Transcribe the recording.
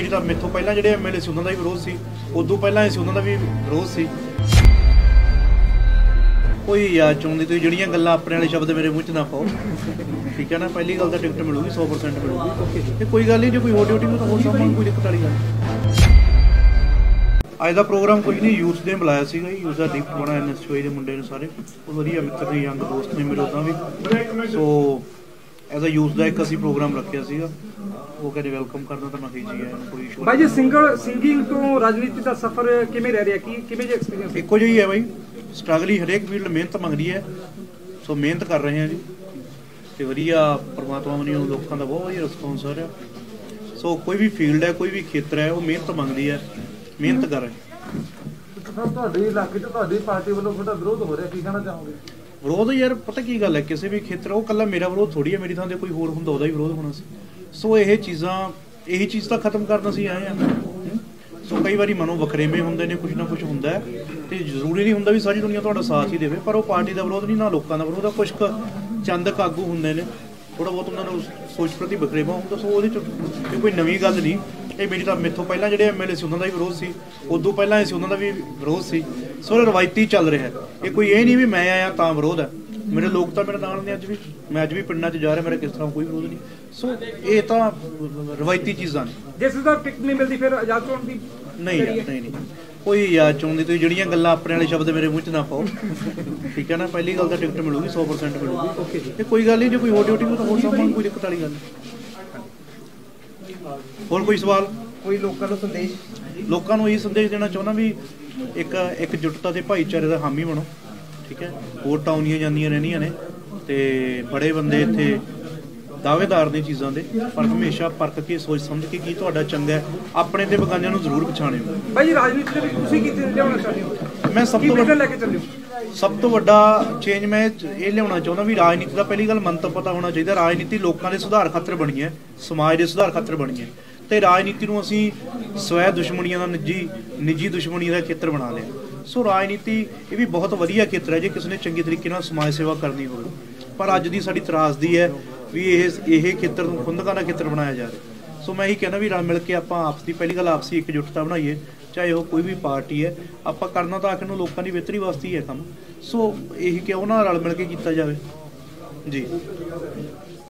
ਮੇਰੀ ਤਾਂ ਮੇਥੋਂ ਪਹਿਲਾਂ ਜਿਹੜੇ ਐਮਐਲਏ ਸੀ ਉਹਨਾਂ ਦਾ ਵੀ ਵਿਰੋਧ ਸੀ, ਉਦੋਂ ਪਹਿਲਾਂ ਸੀ ਉਹਨਾਂ ਦਾ ਵੀ ਵਿਰੋਧ ਸੀ। ਕੋਈ ਯਾਦ ਚਾਹੁੰਦੀ ਤੁਸੀਂ ਜਿਹੜੀਆਂ ਗੱਲਾਂ ਆਪਣੇ ਵਾਲੇ ਸ਼ਬਦ ਮੇਰੇ ਮੂੰਹ 'ਚ ਨਾ ਪਾਓ, ਠੀਕ ਹੈ ਨਾ। ਪਹਿਲੀ ਗੱਲ ਤਾਂ ਟਿਕਟ ਮਿਲੂਗੀ 100% ਮਿਲੂਗੀ, ਤੇ ਕੋਈ ਗੱਲ ਨਹੀਂ ਜੇ ਕੋਈ ਹੋਰ ਡਿਊਟੀ ਨੂੰ ਤਾਂ ਹੋਰ ਸਾਹਮਣੇ ਕੋਈ ਦਿੱਕਤ ਵਾਲੀ ਗੱਲ। ਅੱਜ ਦਾ ਪ੍ਰੋਗਰਾਮ ਕੁਝ ਨਹੀਂ, ਯੂਥ ਨੇ ਬੁਲਾਇਆ ਸੀਗਾ ਜੀ, ਯੂਥ ਦਾ ਡਿਪਟ ਬਣਾ ਐਨਐਸਯੂਆਈ ਦੇ ਮੁੰਡੇ ਨੇ ਸਾਰੇ, ਉਹ ਵਧੀਆ ਮਿੱਤਰ ਨੇ, ਯੰਗ ਦੋਸਤ ਨੇ ਮੇਰੇ ਉੱਦਾਂ ਵੀ। ਸੋ ਐਜ਼ ਅ ਯੂਥ ਦਾ ਇੱਕ ਅਸੀਂ ਪ੍ਰੋਗਰਾਮ ਰੱਖਿਆ ਸੀਗਾ, ਉਹ ਕਹਿੰਦੇ ਵੈਲਕਮ ਕਰਨਾ, ਤਾਂ ਮੈਂ ਕਹੀ ਜੀ ਕੋਈ ਇਸ਼ੂ ਬਾਈ ਜੀ। ਸਿੰਗਿੰਗ ਤੋਂ ਰਾਜਨੀਤੀ ਦਾ ਸਫ਼ਰ ਕਿਵੇਂ ਰਹਿ ਰਿਹਾ, ਕਿਵੇਂ ਜਿਹਾ ਐਕਸਪੀਰੀਅੰਸ? ਇੱਕੋ ਜਿਹਾ ਹੀ ਹੈ ਬਾਈ, ਸਟਰਗਲ ਹੀ ਹਰੇਕ ਫੀਲਡ ਮਿਹਨਤ ਮੰਗਦੀ ਹੈ। ਸੋ ਮਿਹਨਤ ਕਰ ਰਹੇ ਹਾਂ ਜੀ, ਤੇ ਵਧੀਆ ਪਰਮਾਤਮਾ ਵੱਲੋਂ ਲੋਕਾਂ ਦਾ ਬਹੁਤ ਵਧੀਆ ਰਿਸਪੌਂਸ ਆ ਰਿਹਾ। ਸੋ ਕੋਈ ਵੀ ਫੀਲਡ ਹੈ, ਕੋਈ ਵੀ ਖੇਤਰ ਹੈ, ਉਹ ਮਿਹਨਤ ਮੰਗਦੀ ਹੈ, ਮਿਹਨਤ ਕਰ ਰਹੇ। ਤੁਹਾਡੇ ਇਲਾਕੇ 'ਚ ਤੁਹਾਡੀ ਪਾਰਟੀ ਵੱਲੋਂ ਤੁਹਾਡਾ ਵਿਰੋਧ ਹੋ ਰਿਹਾ, ਕੀ ਕਹਿਣਾ ਚਾਹੋਗੇ? ਵਿਰੋਧ ਯਾਰ ਪਤਾ ਕੀ ਗੱਲ ਹੈ, ਕਿਸੇ ਵੀ ਖੇਤਰ, ਉਹ ਇਕੱਲਾ ਮੇਰਾ ਵਿਰੋਧ ਥੋੜੀ ਹੈ, ਮੇਰੀ ਥਾਂ ਤੇ ਕੋਈ ਹੋਰ ਹੁੰਦਾ ਉਹਦਾ ਹੀ ਵਿਰੋਧ ਹੋਣਾ ਸੀ। ਸੋ ਇਹੀ ਚੀਜ਼ ਤਾਂ ਖਤਮ ਕਰਨ ਅਸੀਂ ਆਏ ਹਾਂ। ਸੋ ਕਈ ਵਾਰੀ ਮਨੋਂ ਵਖਰੇਵੇਂ ਹੁੰਦੇ ਨੇ, ਕੁਛ ਨਾ ਕੁਛ ਹੁੰਦਾ ਹੈ, ਤੇ ਜ਼ਰੂਰੀ ਨਹੀਂ ਹੁੰਦਾ ਵੀ ਸਾਰੀ ਦੁਨੀਆ ਤੁਹਾਡਾ ਸਾਥ ਹੀ ਦੇਵੇ, ਪਰ ਉਹ ਪਾਰਟੀ ਦਾ ਵਿਰੋਧ ਨਹੀਂ, ਨਾ ਲੋਕਾਂ ਦਾ ਵਿਰੋਧ ਆ। ਕੁਛ ਕੁ ਚੰਦ ਆਗੂ ਹੁੰਦੇ ਨੇ, ਥੋੜ੍ਹਾ ਬਹੁਤ ਉਹਨਾਂ ਨੂੰ ਸੋਚ ਪ੍ਰਤੀ ਵਖਰੇਵਾਂ ਹੁੰਦਾ। ਸੋ ਉਹਦੇ 'ਚ ਕੋਈ ਨਵੀਂ ਗੱਲ ਨਹੀਂ। ਇਹ ਮੇਰੀ ਤਾਂ ਮੇਥੋਂ ਪਹਿਲਾਂ ਜਿਹੜੇ ਐਮਐਲਏ ਸੀ ਉਹਨਾਂ ਦਾ ਵੀ ਵਿਰੋਧ ਸੀ, ਉਦੋਂ ਪਹਿਲਾਂ ਸੀ ਉਹਨਾਂ ਦਾ ਵੀ ਵਿਰੋਧ ਸੀ। ਸੋ ਰਵਾਇਤੀ ਚੱਲ ਰਿਹਾ, ਇਹ ਕੋਈ ਇਹ ਨਹੀਂ ਵੀ ਮੈਂ ਆਇਆ ਤਾਂ ਵਿਰੋਧ ਹੈ। ਮੇਰੇ ਲੋਕ ਤਾਂ ਮੇਰੇ ਨਾਲ ਨੇ, ਮੈਂ ਅੱਜ ਵੀ ਪਿੰਡਾਂ 'ਚ ਜਾ ਰਿਹਾ, ਮੇਰਾ ਕਿਸ ਤਰ੍ਹਾਂ ਕੋਈ ਵਿਰੋਧ ਨਹੀਂ। ਸੋ ਇਹ ਤਾਂ ਰਵਾਇਤੀ ਚੀਜ਼ਾਂ ਨੇ। ਜਿਸ ਦਾ ਟਿਕਟ ਨਹੀਂ ਮਿਲਦੀ ਫਿਰ ਆਜ਼ਾਦ ਚੋਣ ਦੀ ਨਹੀਂ ਕੋਈ ਯਾਦ ਚਾਹੁੰਦੀ ਤੁਸੀਂ ਜਿਹੜੀਆਂ ਗੱਲਾਂ ਆਪਣੇ ਵਾਲੇ ਸ਼ਬਦ ਮੇਰੇ ਮੂੰਹ 'ਚ ਨਾ ਪਾਓ, ਠੀਕ ਹੈ ਨਾ। ਪਹਿਲੀ ਗੱਲ ਤਾਂ ਟਿਕਟ ਮਿਲੂਗੀ 100% ਮਿਲੂਗੀ, ਤੇ ਕੋਈ ਗੱਲ ਨਹੀਂ ਜੇ ਕੋਈ ਹੋਰ ਡਿਊਟੀ ਨੂੰ ਤਾਂ ਹੋਰ ਸਾਹਮਣੇ ਕੋਈ ਦਿੱਕਤ ਵਾਲੀ ਗੱਲ ਨਹੀਂ। ਹੋਰ ਕੋਈ ਸਵਾਲ? ਕੋਈ ਲੋਕਾਂ ਨੂੰ ਸੰਦੇਸ਼? ਲੋਕਾਂ ਨੂੰ ਇਹ ਸੰਦੇਸ਼ ਦੇਣਾ ਚਾਹੁੰਦਾ ਵੀ ਇੱਕ ਜੁਟਤਾ ਤੇ ਭਾਈਚਾਰੇ ਦਾ ਹਾਮੀ ਬਣੋ, ਠੀਕ ਹੈ। ਵੋਟਾਂ ਆਉਂਦੀਆਂ ਜਾਂਦੀਆਂ ਰਹਿੰਦੀਆਂ ਨੇ, ਤੇ ਬੜੇ ਬੰਦੇ ਇੱਥੇ ਦਾਅਵੇਦਾਰ ਨੇ ਚੀਜ਼ਾਂ ਦੇ, ਪਰ ਹਮੇਸ਼ਾ ਪਰਖ ਕੇ ਸੋਚ ਸਮਝ ਕੇ ਕੀ ਤੁਹਾਡਾ ਚੰਗਾ ਹੈ, ਆਪਣੇ ਤੇ ਬਗਾਨਿਆਂ ਨੂੰ ਜ਼ਰੂਰ ਪਛਾਣਿਓ। ਬਾਈ ਜੀ, ਰਾਜਨੀਤੀ ਦੇ ਵਿੱਚ ਤੁਸੀਂ ਕੀ ਲਿਆਉਣਾ ਚਾਹੁੰਦੇ ਹੋ? ਮੈਂ ਸਭ ਤੋਂ ਵੱਡਾ ਚੇਂਜ ਮੈਂ ਇਹ ਲਿਆਉਣਾ ਚਾਹੁੰਦਾ ਵੀ ਰਾਜਨੀਤੀ ਦਾ ਪਹਿਲੀ ਗੱਲ ਮੰਤਵ ਪਤਾ ਹੋਣਾ ਚਾਹੀਦਾ। ਰਾਜਨੀਤੀ ਲੋਕਾਂ ਦੇ ਸੁਧਾਰ ਖਾਤਰ ਬਣੀ ਹੈ, ਸਮਾਜ ਦੇ ਸੁਧਾਰ ਖਾਤਰ ਬਣੀ ਹੈ, ਤੇ ਰਾਜਨੀਤੀ ਨੂੰ ਅਸੀਂ ਸਵੈ ਦੁਸ਼ਮਣੀਆਂ ਦਾ ਨਿੱਜੀ ਦੁਸ਼ਮਣੀਆਂ ਦਾ ਖੇਤਰ ਬਣਾ ਲਿਆ। ਸੋ ਰਾਜਨੀਤੀ ਇਹ ਵੀ ਬਹੁਤ ਵਧੀਆ ਖੇਤਰ ਹੈ ਜੇ ਕਿਸੇ ਨੇ ਚੰਗੇ ਤਰੀਕੇ ਨਾਲ ਸਮਾਜ ਸੇਵਾ ਕਰਨੀ ਹੋਵੇ, ਪਰ ਅੱਜ ਦੀ ਸਾਡੀ ਤਰਾਸਦੀ ਹੈ ਵੀ ਇਹ ਖੇਤਰ ਨੂੰ ਖੁੰਦਕਾਂ ਦਾ ਖੇਤਰ ਬਣਾਇਆ ਜਾ ਰਿਹਾ। ਸੋ ਮੈਂ ਇਹੀ ਕਹਿੰਦਾ ਵੀ ਰਲ ਮਿਲ ਕੇ ਆਪਾਂ ਆਪਸੀ, ਪਹਿਲੀ ਗੱਲ ਆਪਸੀ ਇਕਜੁੱਟਤਾ ਬਣਾਈਏ, ਚਾਹੇ ਉਹ ਕੋਈ ਵੀ ਪਾਰਟੀ ਹੈ। ਆਪਾਂ ਕਰਨਾ ਤਾਂ ਆਖਰ ਨੂੰ ਲੋਕਾਂ ਦੀ ਬਿਹਤਰੀ ਵਾਸਤੇ ਹੀ ਹੈ ਕੰਮ। ਸੋ ਇਹੀ ਕਿਉਂ ਨਾ ਰਲ ਮਿਲ ਕੇ ਕੀਤਾ ਜਾਵੇ ਜੀ।